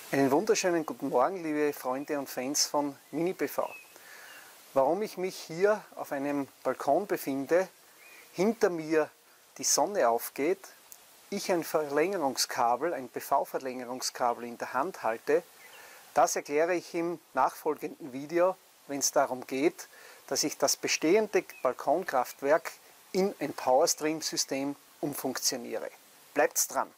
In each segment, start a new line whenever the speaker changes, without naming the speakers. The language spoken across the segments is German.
Einen wunderschönen guten Morgen, liebe Freunde und Fans von Mini-PV. Warum ich mich hier auf einem Balkon befinde, hinter mir die Sonne aufgeht, ich ein Verlängerungskabel, ein PV-Verlängerungskabel in der Hand halte, das erkläre ich im nachfolgenden Video, wenn es darum geht, dass ich das bestehende Balkonkraftwerk in ein Powerstream-System umfunktioniere. Bleibt's dran!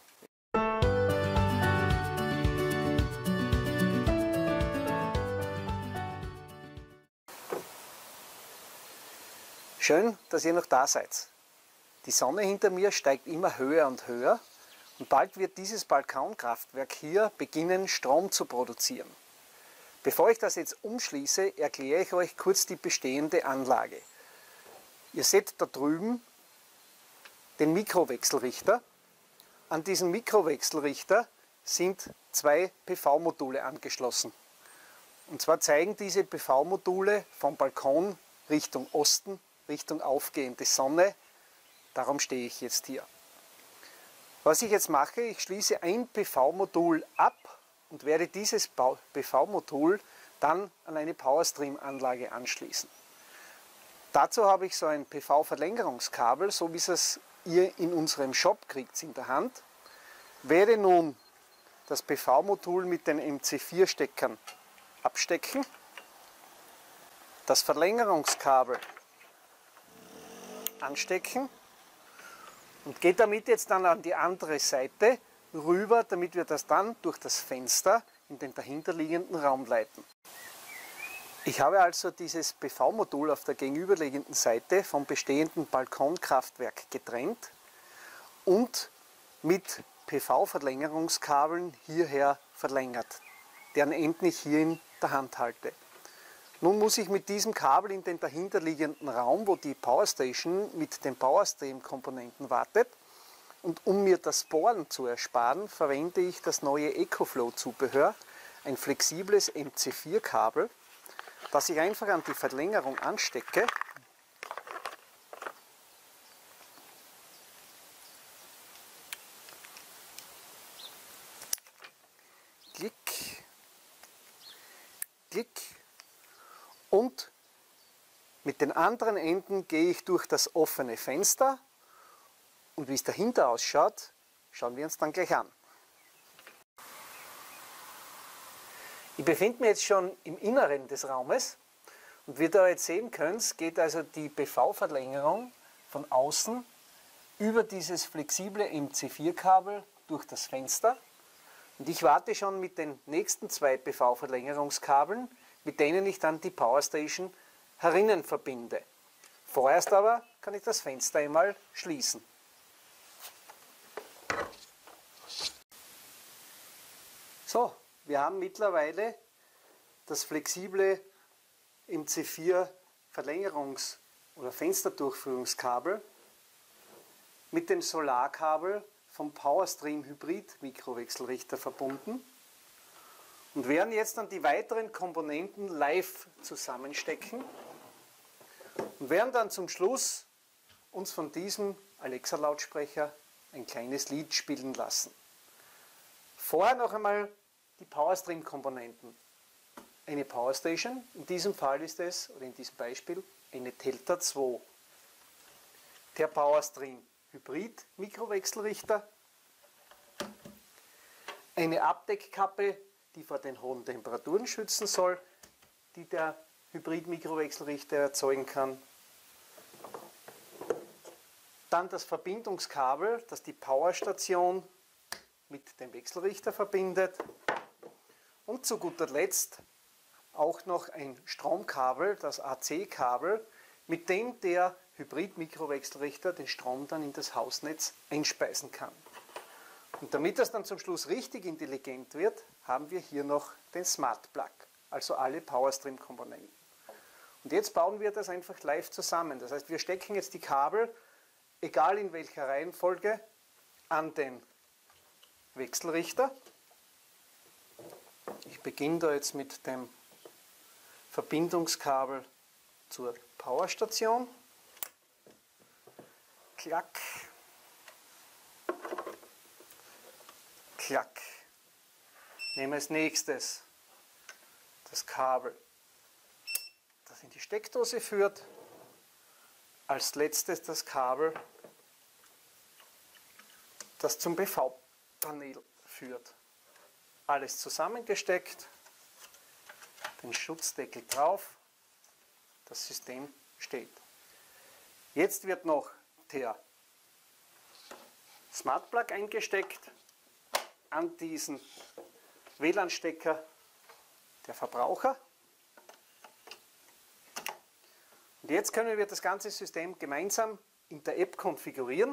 Schön, dass ihr noch da seid. Die Sonne hinter mir steigt immer höher und höher und bald wird dieses Balkonkraftwerk hier beginnen, Strom zu produzieren. Bevor ich das jetzt umschließe, erkläre ich euch kurz die bestehende Anlage. Ihr seht da drüben den Mikrowechselrichter. An diesem Mikrowechselrichter sind zwei PV-Module angeschlossen. Und zwar zeigen diese PV-Module vom Balkon Richtung Osten, Richtung aufgehende Sonne. Darum stehe ich jetzt hier. Was ich jetzt mache, ich schließe ein PV-Modul ab und werde dieses PV-Modul dann an eine Powerstream-Anlage anschließen. Dazu habe ich so ein PV-Verlängerungskabel, so wie es ihr in unserem Shop kriegt in der Hand. Werde nun das PV-Modul mit den MC4-Steckern abstecken, das Verlängerungskabel anstecken und gehe damit jetzt dann an die andere Seite rüber, damit wir das dann durch das Fenster in den dahinterliegenden Raum leiten. Ich habe also dieses PV-Modul auf der gegenüberliegenden Seite vom bestehenden Balkonkraftwerk getrennt und mit PV-Verlängerungskabeln hierher verlängert, deren Enden ich hier in der Hand halte. Nun muss ich mit diesem Kabel in den dahinterliegenden Raum, wo die Powerstation mit den Powerstream-Komponenten wartet. Und um mir das Bohren zu ersparen, verwende ich das neue EcoFlow-Zubehör, ein flexibles MC4-Kabel, das ich einfach an die Verlängerung anstecke. Klick, klick. Und mit den anderen Enden gehe ich durch das offene Fenster und wie es dahinter ausschaut, schauen wir uns dann gleich an. Ich befinde mich jetzt schon im Inneren des Raumes und wie ihr da jetzt sehen könnt, geht also die PV-Verlängerung von außen über dieses flexible MC4-Kabel durch das Fenster und ich warte schon mit den nächsten zwei PV-Verlängerungskabeln, mit denen ich dann die Powerstation herinnen verbinde. Vorerst aber kann ich das Fenster einmal schließen. So, wir haben mittlerweile das flexible MC4 Verlängerungs- oder Fensterdurchführungskabel mit dem Solarkabel vom Powerstream Hybrid Mikrowechselrichter verbunden. Und werden jetzt dann die weiteren Komponenten live zusammenstecken und werden dann zum Schluss uns von diesem Alexa-Lautsprecher ein kleines Lied spielen lassen. Vorher noch einmal die Powerstream-Komponenten. Eine Powerstation, in diesem Fall ist es, oder in diesem Beispiel, eine Delta 2. Der Powerstream Hybrid Mikrowechselrichter, eine Abdeckkappe, die vor den hohen Temperaturen schützen soll, die der Hybrid-Mikrowechselrichter erzeugen kann. Dann das Verbindungskabel, das die Powerstation mit dem Wechselrichter verbindet. Und zu guter Letzt auch noch ein Stromkabel, das AC-Kabel, mit dem der Hybrid-Mikrowechselrichter den Strom dann in das Hausnetz einspeisen kann. Und damit das dann zum Schluss richtig intelligent wird, haben wir hier noch den Smart Plug, also alle Powerstream-Komponenten. Und jetzt bauen wir das einfach live zusammen. Das heißt, wir stecken jetzt die Kabel, egal in welcher Reihenfolge, an den Wechselrichter. Ich beginne da jetzt mit dem Verbindungskabel zur Powerstation. Klack. Klack. Nehme als nächstes das Kabel, das in die Steckdose führt. Als letztes das Kabel, das zum PV-Panel führt. Alles zusammengesteckt, den Schutzdeckel drauf, das System steht. Jetzt wird noch der Smart Plug eingesteckt an diesen WLAN-Stecker der Verbraucher. Und jetzt können wir das ganze System gemeinsam in der App konfigurieren.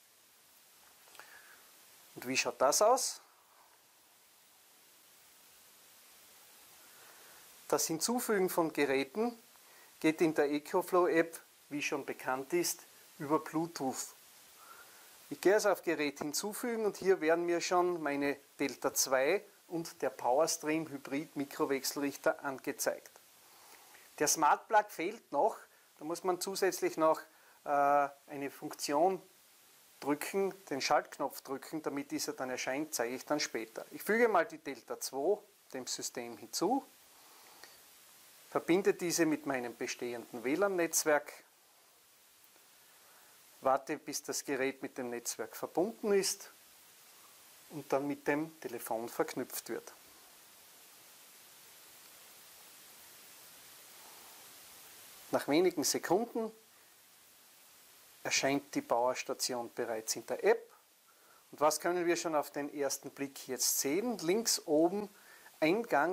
Und wie schaut das aus? Das Hinzufügen von Geräten geht in der EcoFlow-App, wie schon bekannt ist, über Bluetooth. Ich gehe also auf Gerät hinzufügen und hier werden mir schon meine Delta 2 und der PowerStream Hybrid Mikrowechselrichter angezeigt. Der Smart Plug fehlt noch, da muss man zusätzlich noch eine Funktion drücken, den Schaltknopf drücken, damit dieser dann erscheint, zeige ich dann später. Ich füge mal die Delta 2 dem System hinzu, verbinde diese mit meinem bestehenden WLAN-Netzwerk, warte, bis das Gerät mit dem Netzwerk verbunden ist und dann mit dem Telefon verknüpft wird. Nach wenigen Sekunden erscheint die Powerstation bereits in der App. Und was können wir schon auf den ersten Blick jetzt sehen? Links oben Eingang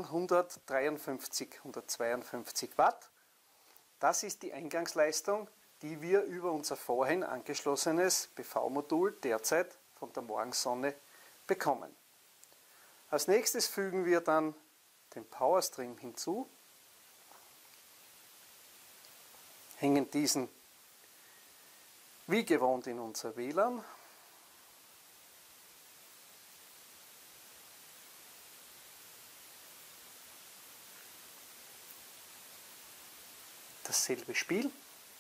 152 Watt. Das ist die Eingangsleistung, die wir über unser vorhin angeschlossenes PV-Modul derzeit von der Morgensonne bekommen. Als nächstes fügen wir dann den PowerStream hinzu, hängen diesen wie gewohnt in unser WLAN. Dasselbe Spiel.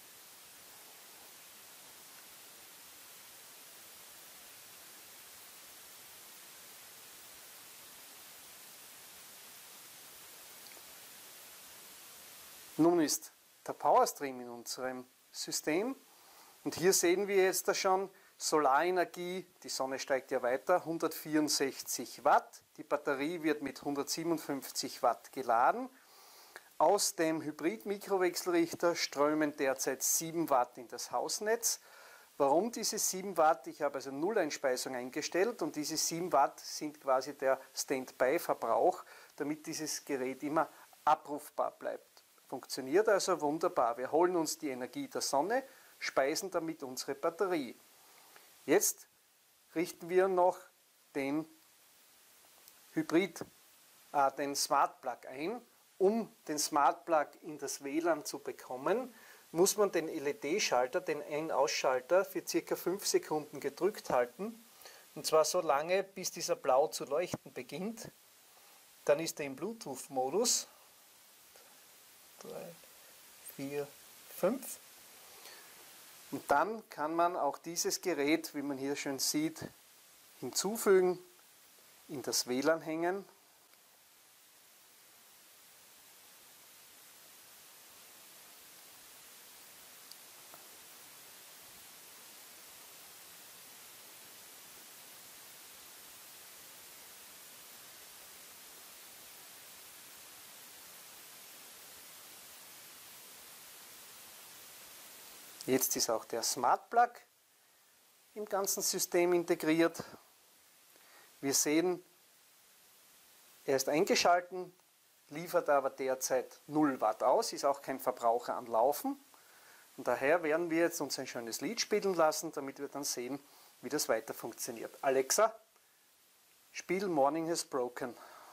Nun ist der PowerStream in unserem System und hier sehen wir jetzt da schon Solarenergie, die Sonne steigt ja weiter, 164 Watt, die Batterie wird mit 157 Watt geladen. Aus dem Hybrid-Mikrowechselrichter strömen derzeit 7 Watt in das Hausnetz. Warum diese 7 Watt? Ich habe also Nulleinspeisung eingestellt und diese 7 Watt sind quasi der Standby-Verbrauch, damit dieses Gerät immer abrufbar bleibt. Funktioniert also wunderbar. Wir holen uns die Energie der Sonne, speisen damit unsere Batterie. Jetzt richten wir noch den den Smart Plug ein. Um den Smart Plug in das WLAN zu bekommen, muss man den LED-Schalter, den Ein-Ausschalter, für ca. 5 Sekunden gedrückt halten. Und zwar so lange, bis dieser Blau zu leuchten beginnt. Dann ist er im Bluetooth-Modus. 3, 4, 5. Und dann kann man auch dieses Gerät, wie man hier schön sieht, hinzufügen, in das WLAN hängen. Jetzt ist auch der Smart Plug im ganzen System integriert. Wir sehen, er ist eingeschalten, liefert aber derzeit 0 Watt aus, ist auch kein Verbraucher am Laufen. Und daher werden wir jetzt uns ein schönes Lied spielen lassen, damit wir dann sehen, wie das weiter funktioniert. Alexa, spiel Morning Has Broken.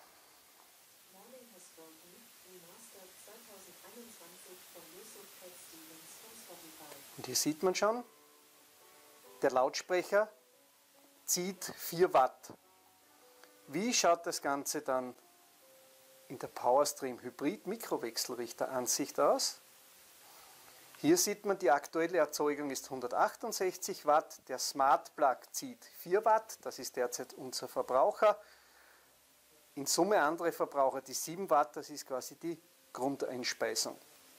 Und hier sieht man schon, der Lautsprecher zieht 4 Watt. Wie schaut das Ganze dann in der PowerStream Hybrid Mikrowechselrichter Ansicht aus? Hier sieht man, die aktuelle Erzeugung ist 168 Watt, der Smart Plug zieht 4 Watt, das ist derzeit unser Verbraucher. in Summe andere Verbraucher die 7 Watt, das ist quasi die Grundeinspeisung.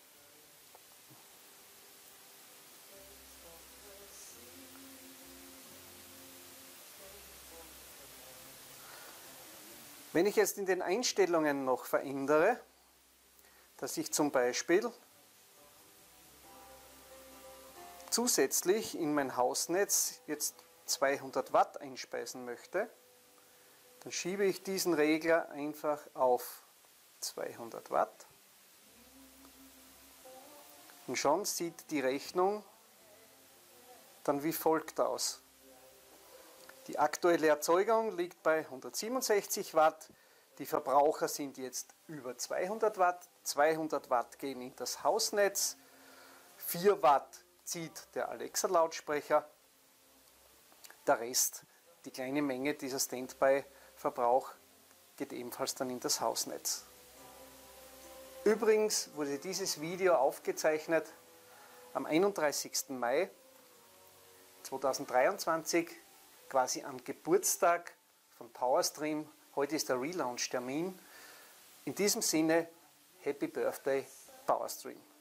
Wenn ich jetzt in den Einstellungen noch verändere, dass ich zum Beispiel zusätzlich in mein Hausnetz jetzt 200 Watt einspeisen möchte, dann schiebe ich diesen Regler einfach auf 200 Watt und schon sieht die Rechnung dann wie folgt aus. Die aktuelle Erzeugung liegt bei 167 Watt, die Verbraucher sind jetzt über 200 Watt, 200 Watt gehen in das Hausnetz, 4 Watt zieht der Alexa-Lautsprecher, der Rest, die kleine Menge dieser Standby-Verbrauch, geht ebenfalls dann in das Hausnetz. Übrigens wurde dieses Video aufgezeichnet am 31. Mai 2023, quasi am Geburtstag von PowerStream. Heute ist der Relaunch-Termin. In diesem Sinne, Happy Birthday PowerStream!